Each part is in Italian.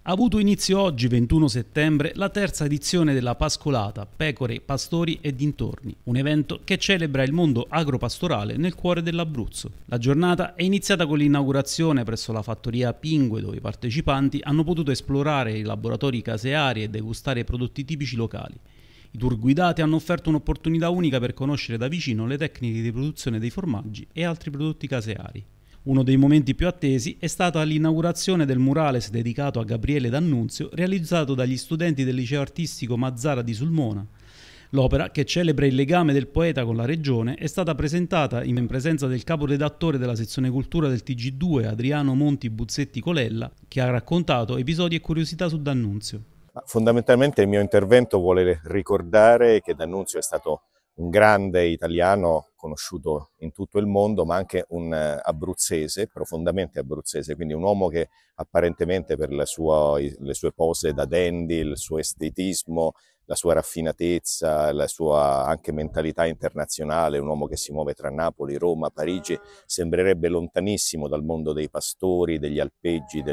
Ha avuto inizio oggi, 21 settembre, la terza edizione della Pascolata Pecore, Pastori e Dintorni, un evento che celebra il mondo agropastorale nel cuore dell'Abruzzo. La giornata è iniziata con l'inaugurazione presso la fattoria Pingue, dove i partecipanti hanno potuto esplorare i laboratori caseari e degustare i prodotti tipici locali. I tour guidati hanno offerto un'opportunità unica per conoscere da vicino le tecniche di produzione dei formaggi e altri prodotti caseari. Uno dei momenti più attesi è stata l'inaugurazione del murales dedicato a Gabriele D'Annunzio, realizzato dagli studenti del liceo artistico Mazzara di Sulmona. L'opera, che celebra il legame del poeta con la regione, è stata presentata in presenza del caporedattore della sezione cultura del TG2, Adriano Monti Buzzetti Colella, che ha raccontato episodi e curiosità su D'Annunzio. Fondamentalmente il mio intervento vuole ricordare che D'Annunzio è stato un grande italiano conosciuto in tutto il mondo, ma anche un abruzzese, profondamente abruzzese, quindi un uomo che apparentemente per le sue pose da dandy, il suo estetismo, la sua raffinatezza, la sua anche mentalità internazionale, un uomo che si muove tra Napoli, Roma, Parigi, sembrerebbe lontanissimo dal mondo dei pastori, degli alpeggi,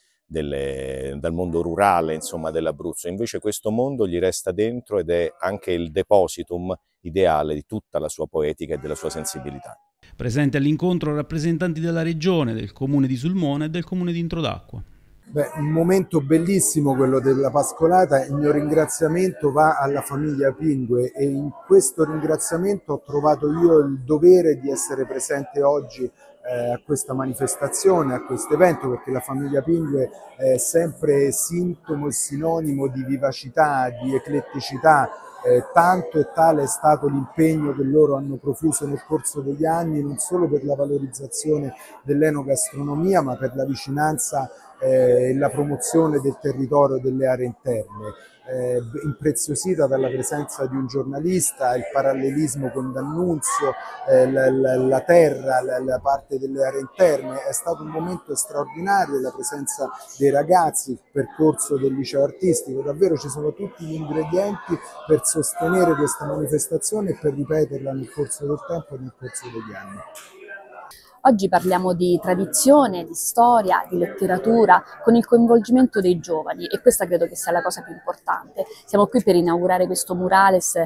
dal mondo rurale, insomma, dell'Abruzzo. Invece questo mondo gli resta dentro ed è anche il depositum ideale di tutta la sua poetica e della sua sensibilità. Presenti all'incontro rappresentanti della regione, del comune di Sulmona e del comune di Introdacqua. Un momento bellissimo quello della Pascolata. Il mio ringraziamento va alla famiglia Pingue e in questo ringraziamento ho trovato io il dovere di essere presente oggi a questa manifestazione, a questo evento, perché la famiglia Pingue è sempre sintomo e sinonimo di vivacità, di ecletticità. Tanto e tale è stato l'impegno che loro hanno profuso nel corso degli anni, non solo per la valorizzazione dell'enogastronomia, ma per la vicinanza e la promozione del territorio e delle aree interne, impreziosita dalla presenza di un giornalista, il parallelismo con D'Annunzio, la terra, la parte delle aree interne. È stato un momento straordinario, la presenza dei ragazzi, il percorso del liceo artistico, davvero ci sono tutti gli ingredienti per sostenere questa manifestazione e per ripeterla nel corso del tempo e nel corso degli anni. Oggi parliamo di tradizione, di storia, di letteratura, con il coinvolgimento dei giovani e questa credo che sia la cosa più importante. Siamo qui per inaugurare questo murales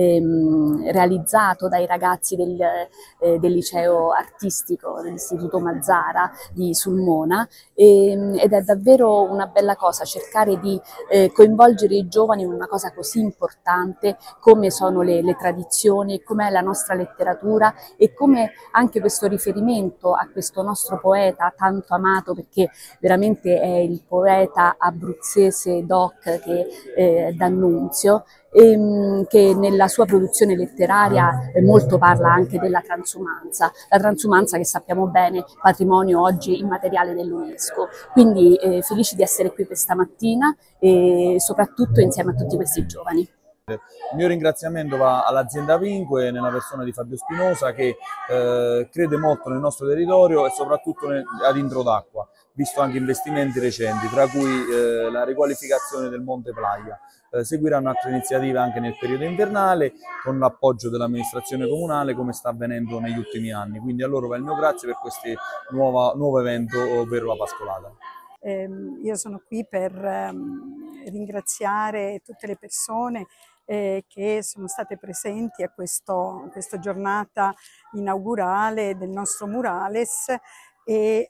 realizzato dai ragazzi del liceo artistico dell'Istituto Mazzara di Sulmona ed è davvero una bella cosa cercare di coinvolgere i giovani in una cosa così importante come sono le tradizioni, come è la nostra letteratura e come anche questo riferimento a questo nostro poeta tanto amato, perché veramente è il poeta abruzzese doc che è D'Annunzio, che nella sua produzione letteraria molto parla anche della transumanza, la transumanza che sappiamo bene patrimonio oggi immateriale dell'UNESCO. Quindi felici di essere qui questa mattina e soprattutto insieme a tutti questi giovani. Il mio ringraziamento va all'azienda Pingue nella persona di Fabio Spinosa che crede molto nel nostro territorio e soprattutto ad Introdacqua, visto anche investimenti recenti, tra cui la riqualificazione del Monte Playa. Seguiranno altre iniziative anche nel periodo invernale con l'appoggio dell'amministrazione comunale come sta avvenendo negli ultimi anni. Quindi a loro va il mio grazie per questo nuovo evento, ovvero la Pascolata. Io sono qui per ringraziare tutte le persone che sono state presenti a questa giornata inaugurale del nostro murales e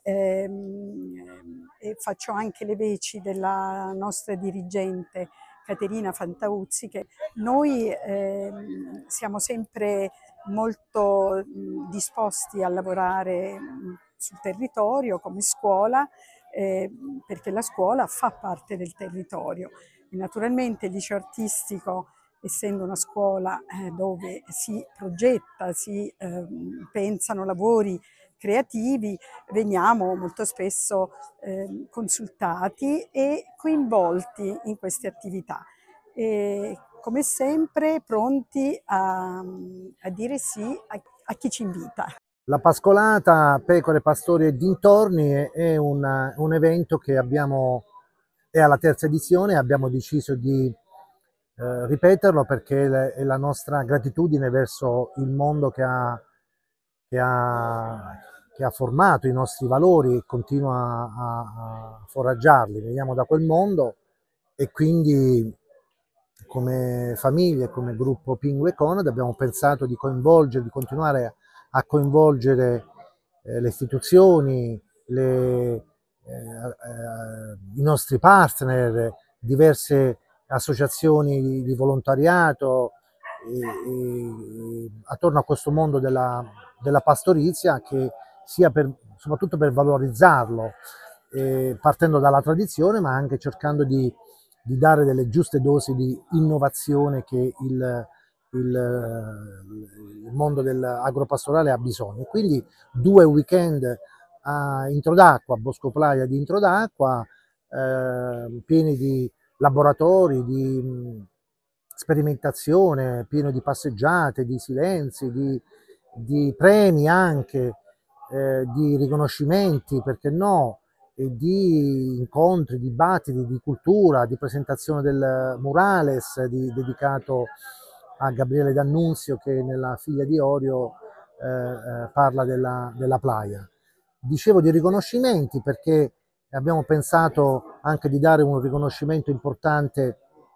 faccio anche le veci della nostra dirigente Caterina Fantauzzi, che noi siamo sempre molto disposti a lavorare sul territorio come scuola, perché la scuola fa parte del territorio. E naturalmente il liceo artistico, essendo una scuola dove si progetta, si pensano lavori creativi, veniamo molto spesso consultati e coinvolti in queste attività. E come sempre pronti a dire sì a chi ci invita. La Pascolata Pecore, Pastori e Dintorni è un evento che è alla terza edizione, abbiamo deciso di ripeterlo perché è la nostra gratitudine verso il mondo che ha che ha formato i nostri valori e continua a foraggiarli. Veniamo da quel mondo e quindi come famiglia e come gruppo Pingue Conad abbiamo pensato di coinvolgere, di continuare a coinvolgere le istituzioni, i nostri partner, diverse associazioni di volontariato attorno a questo mondo della pastorizia, che sia soprattutto per valorizzarlo, partendo dalla tradizione, ma anche cercando di dare delle giuste dosi di innovazione che il mondo dell'agropastorale ha bisogno. Quindi 2 weekend a Introdacqua, a Bosco Playa di Introdacqua, pieni di laboratori, di sperimentazione, pieno di passeggiate, di silenzi, di premi anche, di riconoscimenti, perché no, e di incontri, dibattiti, di cultura, di presentazione del murales dedicato a Gabriele D'Annunzio, che nella Figlia di Orio parla della playa. Dicevo di riconoscimenti perché abbiamo pensato anche di dare un riconoscimento importante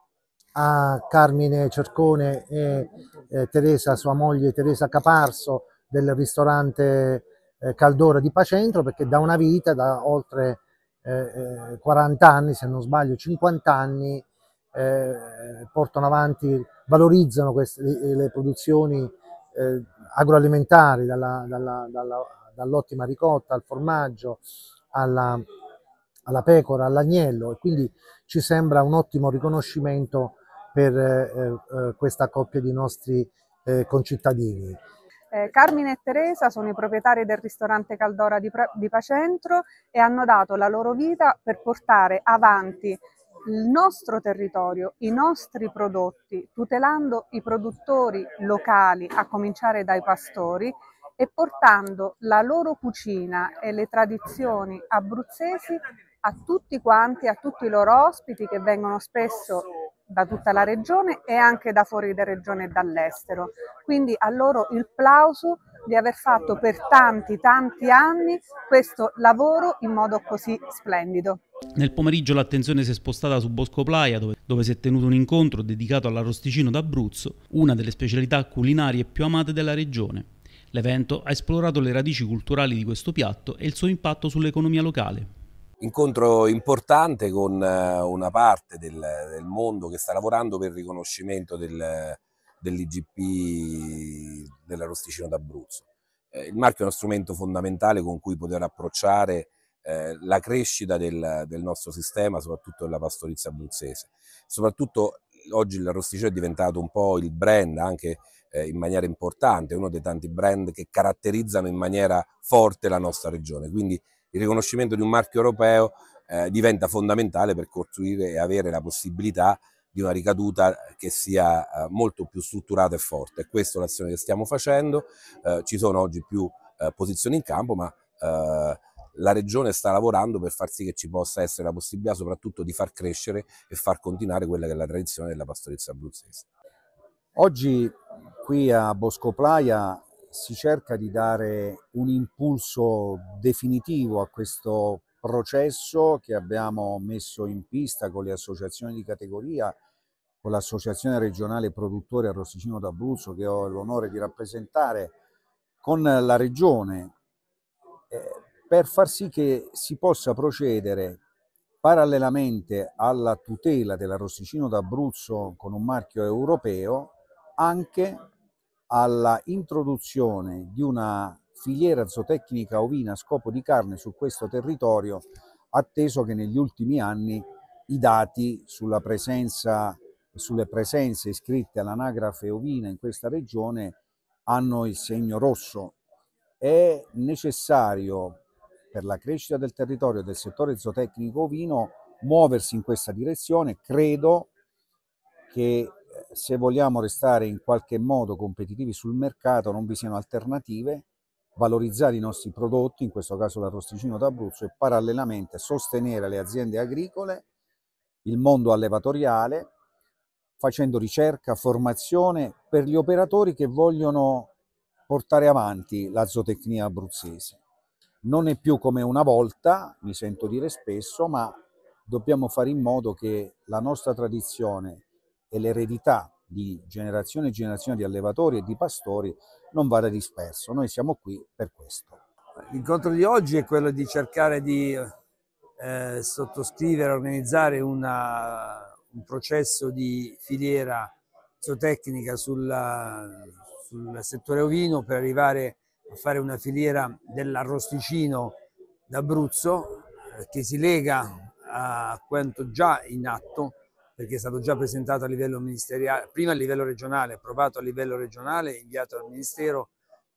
a Carmine Cercone e Teresa, sua moglie Teresa Caparso, del ristorante Caldora di Pacentro, perché da una vita, da oltre 40 anni, se non sbaglio 50 anni, portano avanti, valorizzano le produzioni agroalimentari, dall'ottima ricotta al formaggio, alla pecora, all'agnello, e quindi ci sembra un ottimo riconoscimento per questa coppia di nostri concittadini. Carmine e Teresa sono i proprietari del ristorante Caldora di Pacentro e hanno dato la loro vita per portare avanti il nostro territorio, i nostri prodotti, tutelando i produttori locali, a cominciare dai pastori, e portando la loro cucina e le tradizioni abruzzesi a tutti quanti, a tutti i loro ospiti che vengono spesso da tutta la regione e anche da fuori da regione e dall'estero. Quindi a loro il plauso di aver fatto per tanti anni questo lavoro in modo così splendido. Nel pomeriggio l'attenzione si è spostata su Bosco Playa, dove si è tenuto un incontro dedicato all'arrosticino d'Abruzzo, una delle specialità culinarie più amate della regione. L'evento ha esplorato le radici culturali di questo piatto e il suo impatto sull'economia locale. Incontro importante con una parte del mondo che sta lavorando per il riconoscimento dell'IGP dell'arrosticino d'Abruzzo. Il marchio è uno strumento fondamentale con cui poter approcciare la crescita del nostro sistema, soprattutto della pastorizia abruzzese. Soprattutto oggi l'arrosticino è diventato un po' il brand, anche in maniera importante, uno dei tanti brand che caratterizzano in maniera forte la nostra regione. Quindi il riconoscimento di un marchio europeo diventa fondamentale per costruire e avere la possibilità di una ricaduta che sia molto più strutturata e forte. E questa è l'azione che stiamo facendo. Ci sono oggi più posizioni in campo, ma la Regione sta lavorando per far sì che ci possa essere la possibilità soprattutto di far crescere e far continuare quella che è la tradizione della pastorizia abruzzese. Oggi qui a Bosco Playa si cerca di dare un impulso definitivo a questo processo che abbiamo messo in pista con le associazioni di categoria, con l'associazione regionale produttori arrosticino d'Abruzzo, che ho l'onore di rappresentare, con la regione, per far sì che si possa procedere parallelamente alla tutela dell'arrosticino d'Abruzzo con un marchio europeo anche alla introduzione di una filiera zootecnica ovina a scopo di carne su questo territorio, atteso che negli ultimi anni i dati sulle presenze iscritte all'anagrafe ovina in questa regione hanno il segno rosso. È necessario per la crescita del territorio e del settore zootecnico ovino muoversi in questa direzione. Credo che se vogliamo restare in qualche modo competitivi sul mercato non vi siano alternative, valorizzare i nostri prodotti, in questo caso l'arrosticino d'Abruzzo, e parallelamente sostenere le aziende agricole, il mondo allevatoriale, facendo ricerca, formazione per gli operatori che vogliono portare avanti la zootecnia abruzzese. non è più come una volta, mi sento dire spesso, ma dobbiamo fare in modo che la nostra tradizione e l'eredità di generazione e generazione di allevatori e di pastori non vada disperso. Noi siamo qui per questo. L'incontro di oggi è quello di cercare di sottoscrivere, organizzare un processo di filiera zootecnica sul settore ovino per arrivare a fare una filiera dell'arrosticino d'Abruzzo che si lega a quanto già in atto, perché è stato già presentato a livello ministeriale, prima a livello regionale, approvato a livello regionale, inviato al Ministero,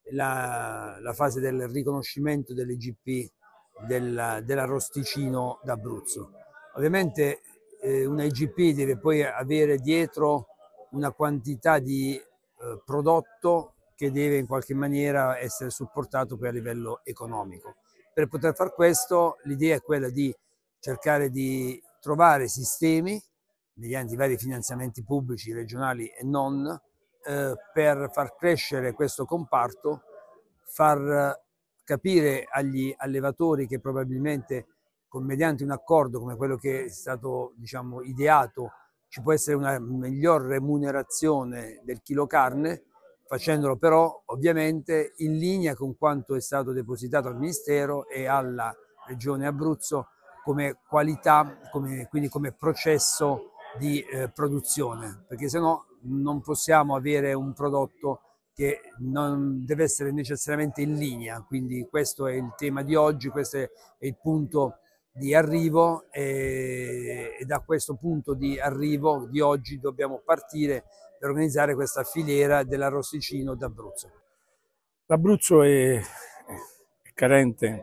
la fase del riconoscimento dell'IGP dell'arrosticino d'Abruzzo. Ovviamente una IGP deve poi avere dietro una quantità di prodotto che deve in qualche maniera essere supportato poi a livello economico. Per poter far questo l'idea è quella di cercare di trovare sistemi mediante i vari finanziamenti pubblici, regionali e non, per far crescere questo comparto, far capire agli allevatori che probabilmente mediante un accordo come quello che è stato, diciamo, ideato, ci può essere una miglior remunerazione del chilo carne, facendolo però ovviamente in linea con quanto è stato depositato al Ministero e alla Regione Abruzzo come qualità, quindi come processo di produzione, perché sennò non possiamo avere un prodotto che non deve essere necessariamente in linea. Quindi questo è il tema di oggi, questo è il punto di arrivo e da questo punto di arrivo di oggi dobbiamo partire per organizzare questa filiera dell'arrosticino d'Abruzzo. L'Abruzzo è carente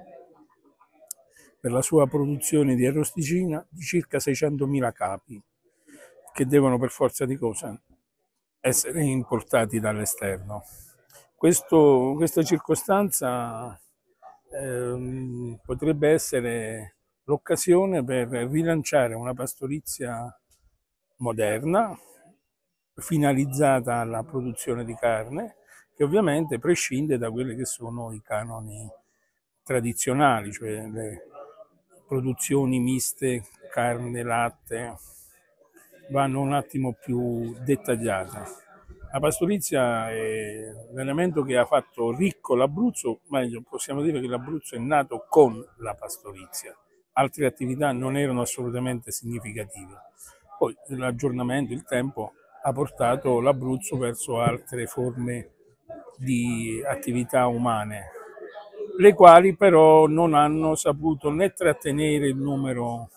per la sua produzione di arrosticina di circa 600.000 capi che devono per forza di cosa essere importati dall'esterno. Questa circostanza potrebbe essere l'occasione per rilanciare una pastorizia moderna, finalizzata alla produzione di carne, che ovviamente prescinde da quelli che sono i canoni tradizionali, cioè le produzioni miste, carne, latte, vanno un attimo più dettagliate. La pastorizia è l'elemento che ha fatto ricco l'Abruzzo, meglio possiamo dire che l'Abruzzo è nato con la pastorizia. Altre attività non erano assolutamente significative. Poi l'aggiornamento, il tempo ha portato l'Abruzzo verso altre forme di attività umane, le quali però non hanno saputo né trattenere il numero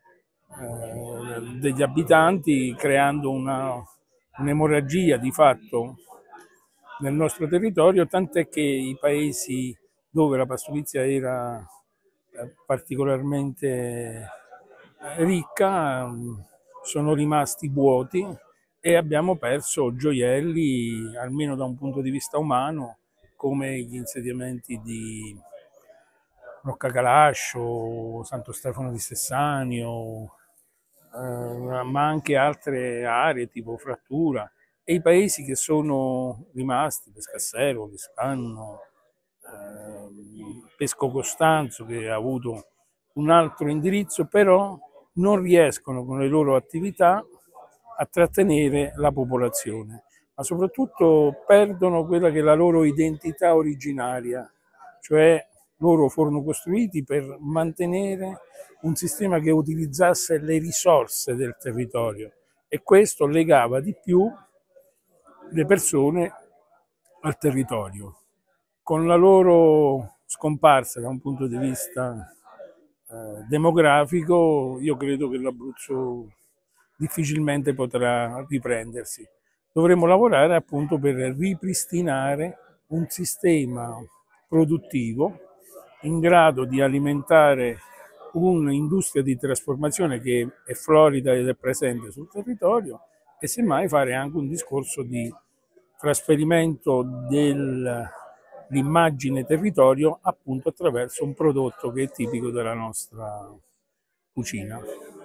degli abitanti, creando un'emorragia di fatto nel nostro territorio, tant'è che i paesi dove la pastorizia era particolarmente ricca sono rimasti vuoti e abbiamo perso gioielli, almeno da un punto di vista umano, come gli insediamenti di Roccacalascio, Santo Stefano di Stessanio, ma anche altre aree tipo Frattura, e i paesi che sono rimasti, Pescassero, Liscanno, Pesco Costanzo, che ha avuto un altro indirizzo, però non riescono con le loro attività a trattenere la popolazione, ma soprattutto perdono quella che è la loro identità originaria, cioè loro furono costruiti per mantenere un sistema che utilizzasse le risorse del territorio e questo legava di più le persone al territorio. Con la loro scomparsa da un punto di vista demografico, io credo che l'Abruzzo difficilmente potrà riprendersi. Dovremo lavorare appunto per ripristinare un sistema produttivo in grado di alimentare un'industria di trasformazione che è florida ed è presente sul territorio e semmai fare anche un discorso di trasferimento dell'immagine territorio appunto attraverso un prodotto che è tipico della nostra cucina.